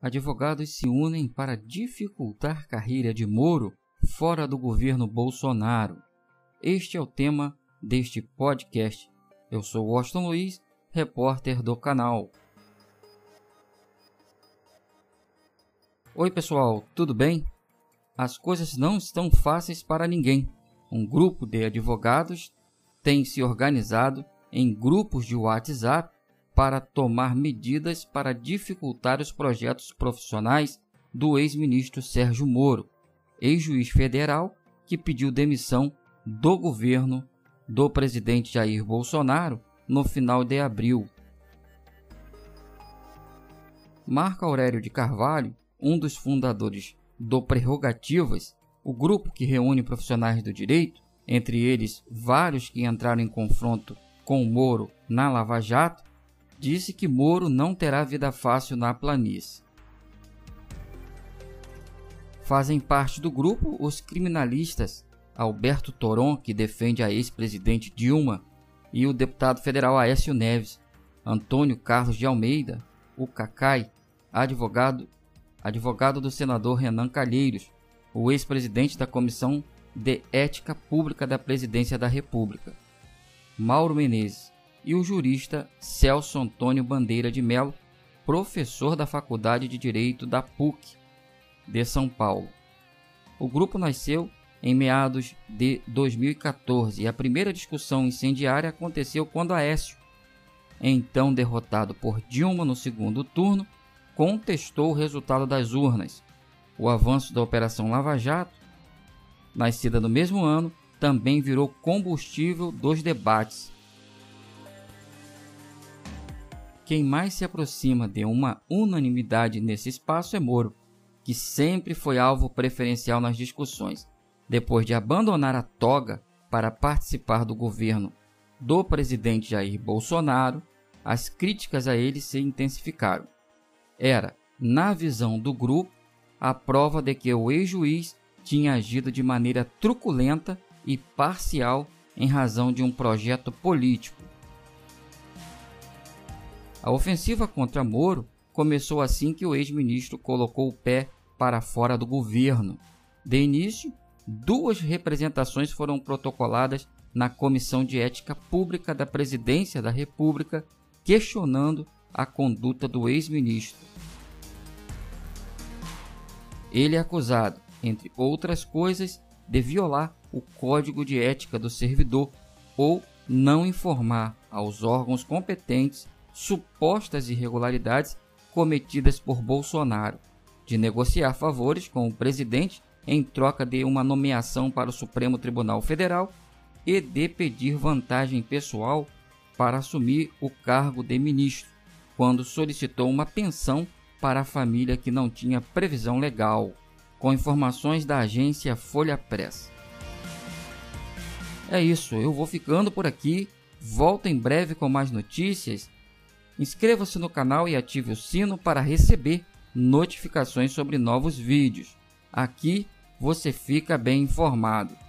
Advogados se unem para dificultar carreira de Moro fora do governo Bolsonaro. Este é o tema deste podcast. Eu sou Washington Luiz, repórter do canal. Oi pessoal, tudo bem? As coisas não estão fáceis para ninguém. Um grupo de advogados tem se organizado em grupos de WhatsApp para tomar medidas para dificultar os projetos profissionais do ex-ministro Sérgio Moro, ex-juiz federal que pediu demissão do governo do presidente Jair Bolsonaro no final de abril. Marco Aurélio de Carvalho, um dos fundadores do Prerrogativas, o grupo que reúne profissionais do direito, entre eles vários que entraram em confronto com Moro na Lava Jato, disse que Moro não terá vida fácil na planície. Fazem parte do grupo os criminalistas Alberto Toron, que defende a ex-presidente Dilma, e o deputado federal Aécio Neves, Antônio Carlos de Almeida, o Cacai, advogado do senador Renan Calheiros, o ex-presidente da Comissão de Ética Pública da Presidência da República, Mauro Menezes, e o jurista Celso Antônio Bandeira de Mello, professor da Faculdade de Direito da PUC de São Paulo. O grupo nasceu em meados de 2014 e a primeira discussão incendiária aconteceu quando Aécio, então derrotado por Dilma no segundo turno, contestou o resultado das urnas. O avanço da Operação Lava Jato, nascida no mesmo ano, também virou combustível dos debates. Quem mais se aproxima de uma unanimidade nesse espaço é Moro, que sempre foi alvo preferencial nas discussões. Depois de abandonar a toga para participar do governo do presidente Jair Bolsonaro, as críticas a ele se intensificaram. Era, na visão do grupo, a prova de que o ex-juiz tinha agido de maneira truculenta e parcial em razão de um projeto político. A ofensiva contra Moro começou assim que o ex-ministro colocou o pé para fora do governo. De início, 2 representações foram protocoladas na Comissão de Ética Pública da Presidência da República, questionando a conduta do ex-ministro. Ele é acusado, entre outras coisas, de violar o Código de Ética do servidor ou não informar aos órgãos competentes supostas irregularidades cometidas por Bolsonaro, de negociar favores com o presidente em troca de uma nomeação para o Supremo Tribunal Federal e de pedir vantagem pessoal para assumir o cargo de ministro, quando solicitou uma pensão para a família que não tinha previsão legal, com informações da agência Folha Press. É isso, eu vou ficando por aqui, volto em breve com mais notícias. Inscreva-se no canal e ative o sino para receber notificações sobre novos vídeos. Aqui você fica bem informado.